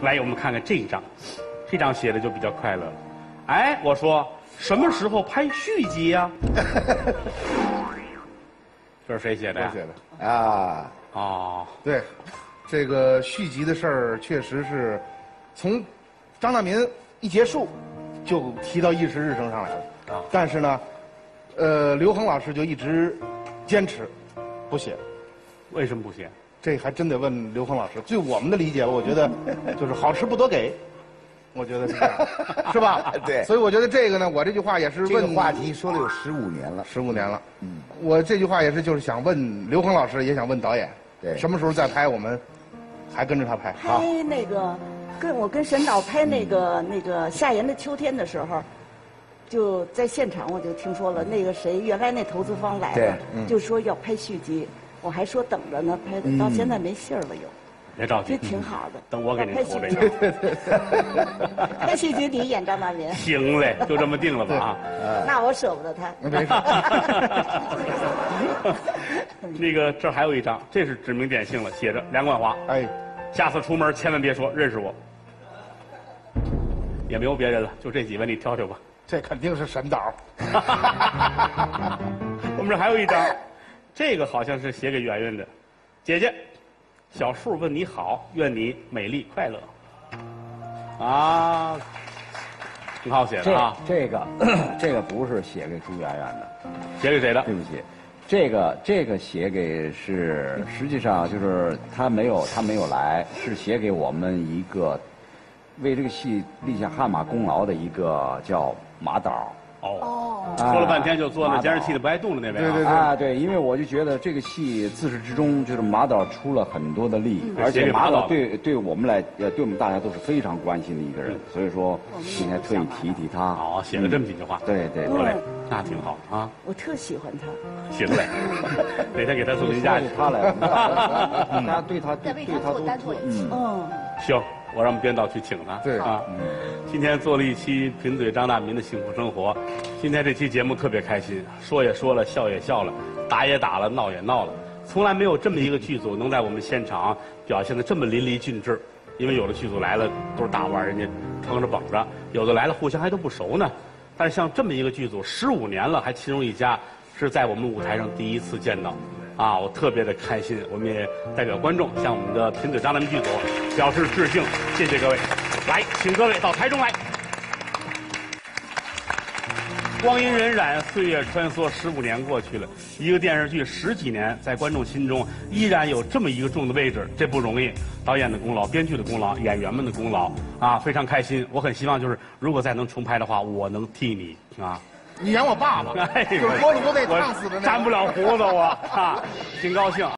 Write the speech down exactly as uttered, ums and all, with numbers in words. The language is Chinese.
来，我们看看这一张，这张写的就比较快乐了。哎，我说什么时候拍续集呀、这是谁写的呀？ 我写的啊。 哦， 对，这个续集的事儿确实是从张大民一结束就提到议事日程上来了。 啊但是呢，呃，刘恒老师就一直坚持不写。 为什么不写？ 这还真得问刘恒老师。据我们的理解吧，我觉得就是好吃不多给，我觉得是这样，是吧？ 对所以我觉得这个呢，我这句话也是问这个话题说了有十五年了， 十五年了。 嗯， 我这句话也是就是想问刘恒老师，也想问导演， 对什么时候再拍，我们还跟着他拍。好， 拍那个，跟我跟沈导拍那个那个夏言的秋天的时候，就在现场我就听说了，那个谁原来那投资方来对了， 嗯就说要拍续集，我还说等着呢，拍的到现在没信儿了又。 别着急这，挺好的。 等我给您拍续集投这个。 对对对， 拍续集你演张大民， 行嘞，就这么定了吧啊。 那我舍不得他。 没事。 那个这儿还有一张，这是指名点姓了，写着梁冠华。 哎， 下次出门千万别说认识我，也没有别人了，就这几位你挑挑吧。 这肯定是沈导。 我们这还有一张，这个好像是写给圆圆的，姐姐，小树问你好，愿你美丽快乐。啊，挺好写的这啊。 这个这个不是写给朱媛媛的， 写给谁的？ 对不起，这个这个写给是实际上就是他没有他没有来，是写给我们一个为这个戏立下汗马功劳的一个叫马导。 哦， 啊说了半天就坐那马导监视器的不爱动的那位啊。 对对啊，对，因为我就觉得这个戏自始至终就是马导出了很多的力， 嗯而且马写给马导导对对我们来呃对我们大家都是非常关心的一个人，所以说今天特意提一提他。 哦，写了这么几句话。 对对对， 得嘞，那挺好啊。 我特喜欢他。 行嘞，哪天给他送你您家去。 他来了，大家对他对再为他做对他都单做一期。 嗯， 行，我让编导去请他。 对啊，今天做了一期贫嘴张大民的幸福生活。今天这期节目特别开心，说也说了，笑也笑了，打也打了，闹也闹了。从来没有这么一个剧组能在我们现场表现的这么淋漓尽致。因为有的剧组来了都是大腕，人家撑着绷着；有的来了互相还都不熟呢。但是像这么一个剧组，十五年了还其中一家，是在我们舞台上第一次见到。啊，我特别的开心，我们也代表观众向我们的贫嘴张大民剧组表示致敬，谢谢各位。来，请各位到台中来。光阴荏苒，岁月穿梭，十五年过去了，一个电视剧十几年，在观众心中依然有这么一个重的位置，这不容易。导演的功劳，编剧的功劳，演员们的功劳啊，非常开心。我很希望就是，如果再能重拍的话，我能替你啊。 你演我爸爸， 哎， 就是锅里都得烫死的那个。 沾不了胡子我啊，挺高兴。